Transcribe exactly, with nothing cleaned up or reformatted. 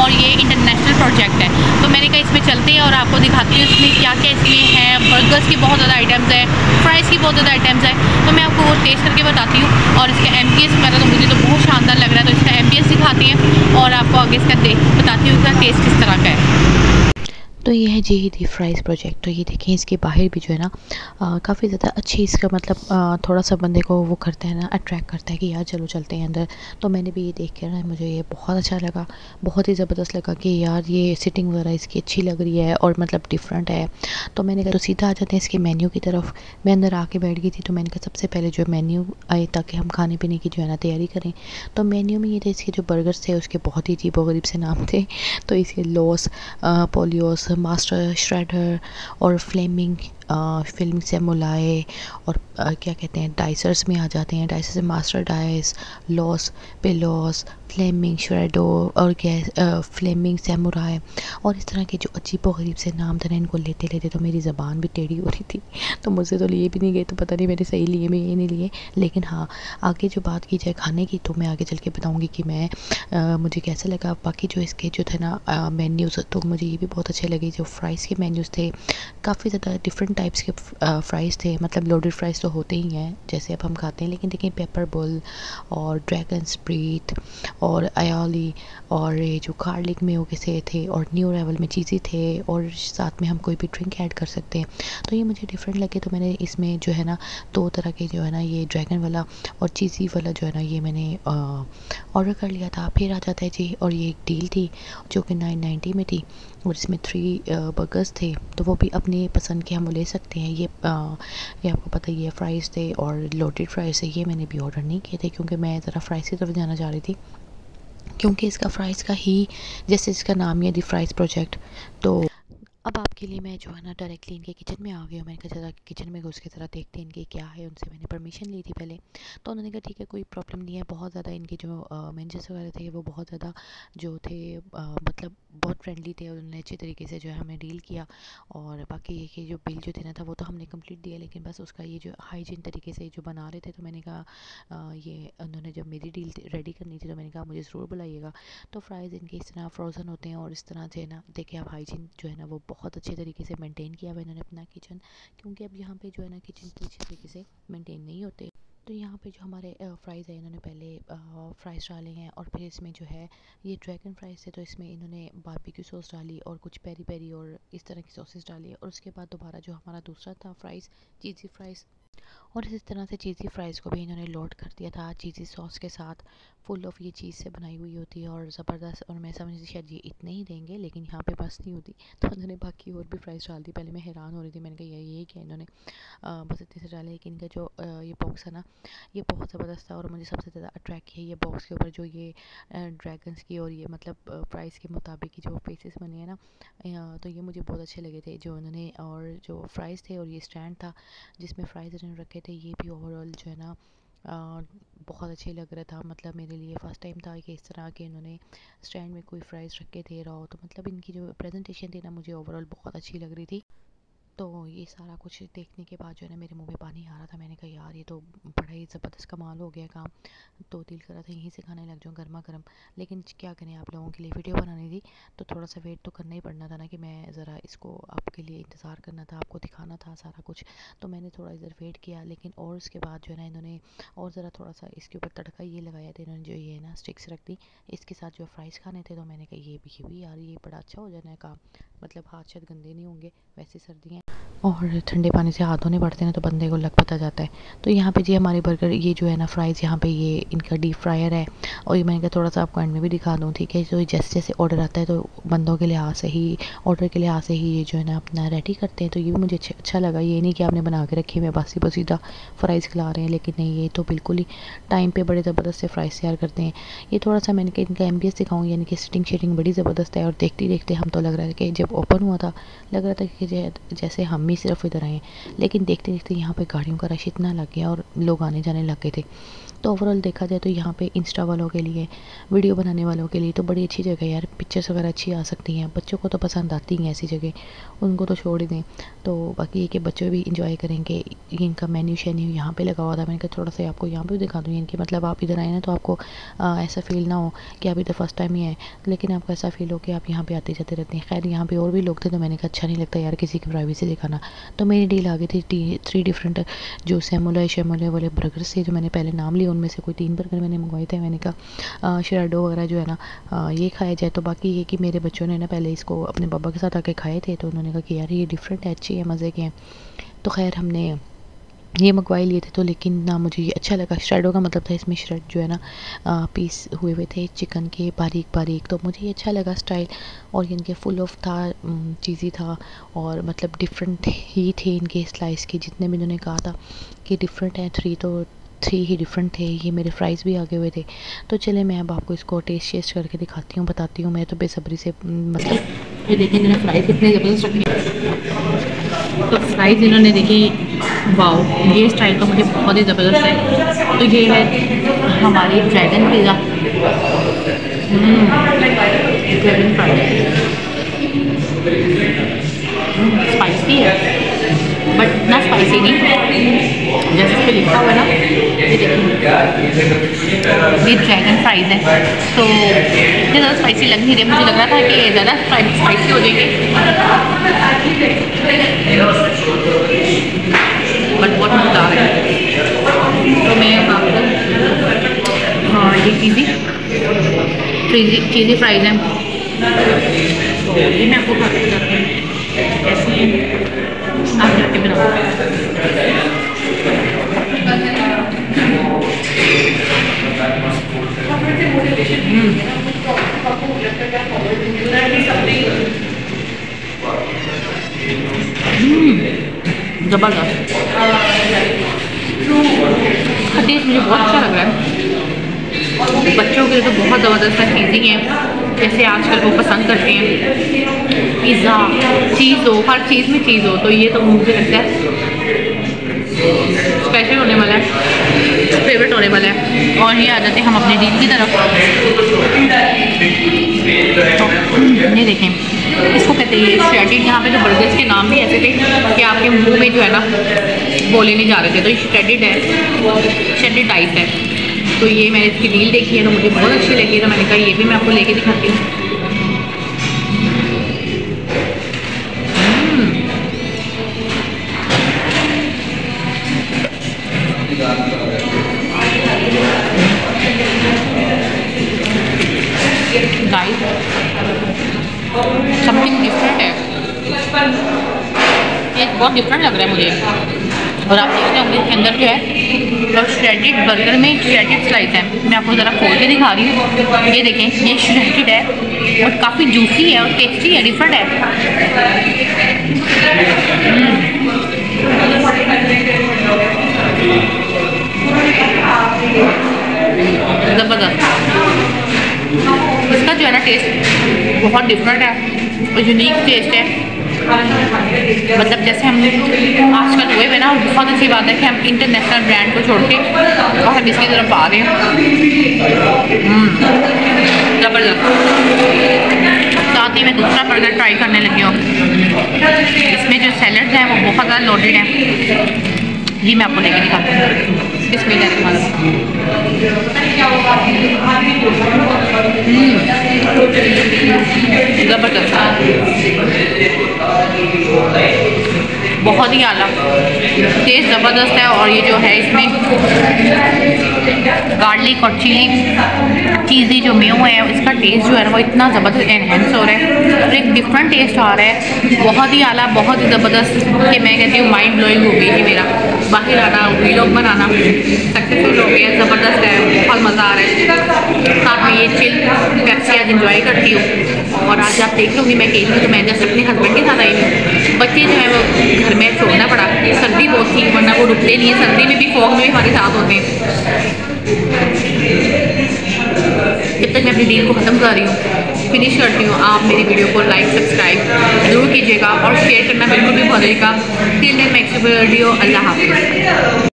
और ये international project है। तो मैंने कहा इसमें चलते हैं और आपको दिखाती हूँ इसमें क्या क्या इसमें है। बर्गर्स की बहुत ज़्यादा आइटम्स है, फ्राइज़ की बहुत ज़्यादा आइटम्स है, तो मैं आपको वो टेस्ट करके बताती हूँ। और इसका एम्बियंस वगैरह तो मुझे तो बहुत शानदार लग रहा है, तो इसका एम्बियंस दिखाती हैं और आपको आगे इसका देख बताती हूँ इसका टेस्ट किस तरह का है। तो ये है जी दी फ्राइज़ प्रोजेक्ट। तो ये देखें इसके बाहर भी जो है ना काफ़ी ज़्यादा अच्छी इसका मतलब आ, थोड़ा सा बंदे को वो करता है ना, अट्रैक्ट करता है कि यार चलो चलते हैं अंदर। तो मैंने भी ये देख के ना मुझे ये बहुत अच्छा लगा, बहुत ही ज़बरदस्त लगा कि यार ये सिटिंग वगैरह इसकी अच्छी लग रही है और मतलब डिफरेंट है। तो मैंने कहा तो सीधा आ जाते हैं इसके मेन्यू की तरफ। मैं अंदर आके बैठ गई थी, तो मैंने कहा सबसे पहले जो मेन्यू आए ताकि हम खाने पीने की जो है ना तैयारी करें। तो मेन्यू में ये थे इसके जो बर्गर्स थे उसके बहुत ही अजीब व गरीब से नाम थे। तो इसके लॉस, पोलियोस, मास्टर श्रेडर और फ्लेमिंग फिल्म से मुलाए और आ, क्या कहते हैं डाइसर्स में आ जाते हैं। डाइसर से मास्टर डाइस, लॉस, पेलॉस, फ्लेमिंग श्रेडो और गैस फ्लेमिंग सैमुराई और इस तरह के जो अजीब व गरीब से नाम थे ना, इनको लेते लेते तो मेरी ज़बान भी टेढ़ी हो रही थी। तो मुझसे तो लिए भी नहीं गए, तो पता नहीं मैंने सही लिए भी ये नहीं लिए। लेकिन हाँ, आगे जो बात की जाए खाने की तो मैं आगे चल के बताऊँगी कि मैं आ, मुझे कैसा लगा। बाकी जो इसके जो थे ना मेन्यूज़, तो मुझे ये भी बहुत अच्छे लगे। जो फ्राइज़ के मेन्यूज़ थे काफ़ी ज़्यादा डिफरेंट टाइप्स के फ्राइज़ थे, मतलब लोडेड फ्राइज़ तो होते ही हैं जैसे अब हम खाते हैं, लेकिन देखिए पेपर बुल और ड्रैगन स्प्रीट और आयोली और ये जो गार्लिक में के से थे और न्यू अराइवल में चीज़ी थे और साथ में हम कोई भी ड्रिंक ऐड कर सकते हैं। तो ये मुझे डिफरेंट लगे, तो मैंने इसमें जो है ना दो तरह के जो है ना ये ड्रैगन वाला और चीज़ी वाला जो है ना ये मैंने ऑर्डर कर लिया था। फिर आ जाता है जी, और ये एक डील थी जो कि नाइन नाइन्टी में थी और इसमें थ्री बर्गर्स थे, तो वो भी अपनी पसंद के हम ले सकते हैं। ये आ, ये आपको पता ही है फ्राइज़ थे और लोडेड फ्राइज़ थे। ये मैंने भी ऑर्डर नहीं किए थे क्योंकि मैं ज़रा फ्राइज़ की तरफ जाना चाह रही थी, क्योंकि इसका फ्राइज़ का ही जैसे इसका नाम ही है दी फ्राइज़ प्रोजेक्ट। तो अब आपके लिए मैं जो है ना डायरेक्टली इनके किचन में आ गई हूँ। मैंने कहा ज़रा किचन में घुस के ज़रा देखते हैं इनके क्या है। उनसे मैंने परमिशन ली थी पहले, तो उन्होंने कहा ठीक है कोई प्रॉब्लम नहीं है। बहुत ज़्यादा इनके जो मैनेजर्स वगैरह थे वो बहुत ज़्यादा जो थे आ, मतलब बहुत फ्रेंडली थे, उन्होंने अच्छे तरीके से जो है हमें डील किया। और बाकी ये कि जो बिल जो थे ना था वो तो हमने कंप्लीट दिया, लेकिन बस उसका ये जो हाइजीन तरीके से जो बना रहे थे, तो मैंने कहा आ, ये उन्होंने जब मेरी डील रेडी करनी थी तो मैंने कहा मुझे ज़रूर बुलाइएगा। तो फ्राइज़ इनके इस तरह फ्रोज़न होते हैं और इस तरह से ना देखिए आप हाइजीन जो है ना वो बहुत अच्छे तरीके से मेंटेन किया हुआ इन्होंने अपना किचन, क्योंकि अब यहाँ पे जो है ना किचन अच्छे तरीके से मेंटेन नहीं होते। तो यहाँ पे जो हमारे फ्राइज़ है इन्होंने पहले फ्राइज़ डाले हैं और फिर इसमें जो है ये ड्रैगन फ्राइज़ है, तो इसमें इन्होंने बारबेक्यू सॉस डाली और कुछ पेरी पेरी और इस तरह की सॉसेस डाली। और उसके बाद दोबारा जो हमारा दूसरा था फ्राइज़, चीज़ी फ्राइज़, और इस तरह से चीज़ी फ्राइज़ को भी इन्होंने लोड कर दिया था चीज़ी सॉस के साथ। फुल ऑफ ये चीज़ से बनाई हुई होती है और ज़बरदस्त। और मैं समझती शायद ये इतने ही देंगे, लेकिन यहाँ पे बस नहीं होती, तो उन्होंने बाकी और भी फ्राइज़ डाल दी। पहले मैं हैरान हो रही थी, मैंने कहा ये ये क्या इन्होंने आ, बस इतने से डाले। लेकिन इनका जो आ, ये बॉक्स है ना ये बहुत ज़बरदस्त था और मुझे सबसे ज़्यादा अट्रैक्ट किया ये बॉक्स के ऊपर जो ये ड्रैगन्स की और ये मतलब प्राइस के मुताबिक की जो फेसेस बने हैं ना, तो ये मुझे बहुत अच्छे लगे थे जो उन्होंने। और जो फ्राइज़ थे और ये स्टैंड था जिसमें फ़्राइज़ इन्होंने रखे थे, ये भी ओवरऑल जो है ना आ, बहुत अच्छे लग रहा था। मतलब मेरे लिए फ़र्स्ट टाइम था कि इस तरह के इन्होंने स्टैंड में कोई फ्राइज़ रखे थे रहा हो। तो मतलब इनकी जो प्रेजेंटेशन थी ना मुझे ओवरऑल बहुत अच्छी लग रही थी। तो ये सारा कुछ देखने के बाद जो है ना मेरे मुंह में पानी आ रहा था। मैंने कहा यार ये तो बड़ा ही ज़बरदस्त कमाल हो गया काम। तो दिल कर रहा था यहीं से खाने लग जाऊँ गर्मा गर्म, लेकिन क्या करें आप लोगों के लिए वीडियो बनानी थी तो थोड़ा सा वेट तो करना ही पड़ना था ना, कि मैं ज़रा इसको आपके लिए इंतज़ार करना था, आपको दिखाना था सारा कुछ। तो मैंने थोड़ा इधर वेट किया, लेकिन और उसके बाद जो है ना इन्होंने और ज़रा थोड़ा सा इसके ऊपर तड़का ये लगाया था इन्होंने, जो ये ना स्टिक्स रख दी इसके साथ जो फ्राइज़ खाने थे। तो मैंने कहा ये भी ये भी यार ये बड़ा अच्छा हो जाना है काम, मतलब हाथ शायद गंदे नहीं होंगे, वैसे सर्दियाँ और ठंडे पानी से हाथ धोने पड़ते हैं तो बंदे को लग पता जाता है। तो यहाँ पे जी हमारे बर्गर ये जो है ना फ्राइज़, यहाँ पे ये इनका डीप फ्रायर है और ये मैंने कहा थोड़ा सा आपको एंड में भी दिखा दूँ, ठीक है। तो जैसे जैसे ऑर्डर आता है तो बंदों के लिहाज से ही, ऑर्डर के लिहाज से ही ये जो है ना अपना रेडी करते हैं। तो ये भी मुझे अच्छा लगा, ये नहीं कि आपने बना के रखी हुई बासी बसीदा फ्राइज़ खिला रहे हैं, लेकिन नहीं ये तो बिल्कुल ही टाइम पर बड़े ज़बरदस्त से फ्राइज़ तैयार करते हैं। ये थोड़ा सा मैंने कहा इनका एम्बियंस दिखाऊँ, यानी कि सिटिंग शेटिंग बड़ी ज़बरदस्त है। और देखते देखते हम तो लग रहा है कि जब ओपन हुआ था लग रहा था कि जैसे हम ही सिर्फ इधर आए, लेकिन देखते देखते यहाँ पे गाड़ियों का रश इतना लग गया और लोग आने जाने लग गए थे। तो ओवरऑल देखा जाए तो यहाँ पे इंस्टा वालों के लिए, वीडियो बनाने वालों के लिए तो बड़ी अच्छी जगह है यार। पिक्चर्स वगैरह अच्छी आ सकती हैं, बच्चों को तो पसंद आती हैं ऐसी जगह, उनको तो छोड़ ही दें। तो बाकी ये कि बच्चे भी इंजॉय करेंगे। ये इनका मेन्यू शेन्यू यहाँ पे लगा हुआ था, मैंने कहा थोड़ा सा आपको यहाँ पे भी दिखा दूँ इनकी, मतलब आप इधर आए ना तो आपको आ, ऐसा फील ना हो कि आप इधर फर्स्ट टाइम ही आए, लेकिन आपको ऐसा फील हो कि आप यहाँ पे आते जाते रहते हैं। खैर यहाँ पे और भी लोग थे तो मैंने कहा अच्छा नहीं लगता यार किसी की प्राइवेसी दिखाना, तो मेरी डील आ गई थी थ्री डिफरेंट जो सेमोले शेमोले वाले बर्गर्स थे जो मैंने पहले नाम लिया, उनमें से कोई तीन बर्गर मैंने मंगवाए थे। मैंने कहा शराडो वगैरह जो है ना आ, ये खाया जाए। तो बाकी ये कि मेरे बच्चों ने ना पहले इसको अपने पापा के साथ आके खाए थे, तो उन्होंने कहा कि यार ये डिफरेंट है, अच्छी है, मज़े के हैं। तो खैर हमने ये मंगवाई लिए थे, तो लेकिन ना मुझे ये अच्छा लगा। श्रेडो का मतलब था इसमें श्रेड जो है ना आ, पीस हुए हुए थे चिकन के बारीक बारीक, तो मुझे ये अच्छा लगा स्टाइल। और इनके फुल ऑफ था, चीज़ी था, और मतलब डिफरेंट ही थे इनके स्लाइस के, जितने भी इन्होंने कहा था कि डिफरेंट है, थ्री तो थ्री ही डिफरेंट थे। ये मेरे फ्राइज़ भी आगे हुए थे। तो चले मैं अब आपको इसको टेस्ट टेस्ट करके दिखाती हूँ, बताती हूँ। मैं तो बेसब्री से मतलब ये देखें इन्होंने फ्राइज़ कितने ज़बरदस्त रखे। तो फ्राइज़ इन्होंने देखी, वाओ, ये स्टाइल तो मुझे बहुत ही ज़बरदस्त है। तो ये है हमारी dragon pizza, dragon fries. Spicy है बट इतना स्पाइसी नहीं, जैसे इस पर लिखा हुआ है ना, ये देखिए ये ड्रैगन फ्राइज़ है। तो इतने ज़्यादा स्पाइसी लग नहीं रहे, मुझे लग रहा था कि ज़्यादा स्पाइसी हो जाएंगे, बट बहुत मज़ेदार है। तो मैं अब आपको, हाँ ये चीज़ी चीज़ी चीज़ी फ्राइज़ हैं, तो ये मैं आपको खा के बताती हूँ कैसी है, आप जाके बनाओ। ज़बरदस्त टेस्ट मुझे बहुत अच्छा लग रहा है। बच्चों के लिए तो बहुत ज़बरदस्त चीज़ें हैं, जैसे आजकल वो पसंद करते हैं पिज़्ज़ा, चीज़ हो, हर चीज़ में चीज़ हो, तो ये तो मुझे लगता है स्पेशल होने वाला है, फेवरेट होने वाला है। और ये आ जाते हैं हम अपने डील की तरफ। तो ये देखें, इसको कहते हैं श्रेडेड। यहाँ पे जो बर्गर्स के नाम भी ऐसे थे कि आपके मुंह में जो है ना बोले नहीं जा रहे थे, तो ये श्रेडेड है, श्रेडेड टाइप है। तो ये मैंने इसकी डील देखी है तो मुझे बहुत अच्छी लगी, तो मैंने कहा ये भी मैं आपको लेके दिखाती हूँ। गाइस समथिंग डिफरेंट है, ये बहुत डिफरेंट लग रहा है मुझे। और आप देखते होंगे इसके अंदर जो है और श्रेडेड बर्गर में श्रेडेड स्लाइस है। मैं आपको ज़रा खोल के दिखा रही हूँ, ये देखें ये श्रेडेड है और काफ़ी जूसी है और टेस्टी है, डिफरेंट है। ज़बरदस्त, इसका जो है ना टेस्ट बहुत डिफरेंट है और यूनिक टेस्ट है। मतलब जैसे हम आजकल हुए हुए ना, बहुत अच्छी बात है कि हम इंटरनेशनल ब्रांड को छोड़ के और हम इसकी तरफ आ रहे हैं। ज़बरदस्त। साथ ही मैं दूसरा बर्गर ट्राई करने लगी हूँ, इसमें जो सैलड्स हैं वो बहुत ज़्यादा लोडेड हैं। ये मैं आपको लेके दिखाती हूँ, ज़बरदस्त, बहुत ही आला टेस्ट ज़बरदस्त है। और ये जो है इसमें गार्लिक और चिली चीज़ी जो मेयो है उसका टेस्ट जो है ना वो इतना ज़बरदस्त एनहेंस हो रहा है और एक डिफरेंट टेस्ट आ रहा है, बहुत ही आला, बहुत ही ज़बरदस्त कि मैं कहती हूँ माइंड ब्लोइंग हो गई थी। मेरा बाहर आना, व्लॉग बनाना सक्सेसफुल हो गया, ज़बरदस्त है, बहुत मज़ा आ रहा है। साथ में ये चिल पेप्सी आज इंजॉय करती हूँ। और आज आप देख लोगी मैं कही थी तो मैं जैसे अपने हस्बैंड के साथ आई हूँ, बच्चे जो है वो घर में छोड़ना पड़ा, सर्दी बहुत थी वरना वो रुकते नहीं है, सर्दी में भी फॉग में भी हमारे साथ होते हैं। जब तक मैं अपनी डील को ख़त्म कर रही हूँ, फिनिश करती हूँ, आप मेरी वीडियो को लाइक सब्सक्राइब ज़रूर कीजिएगा और शेयर करना बिल्कुल भी भूलिएगा। टिल देन नेक्स्ट वीडियो, अल्लाह हाफ़िज़।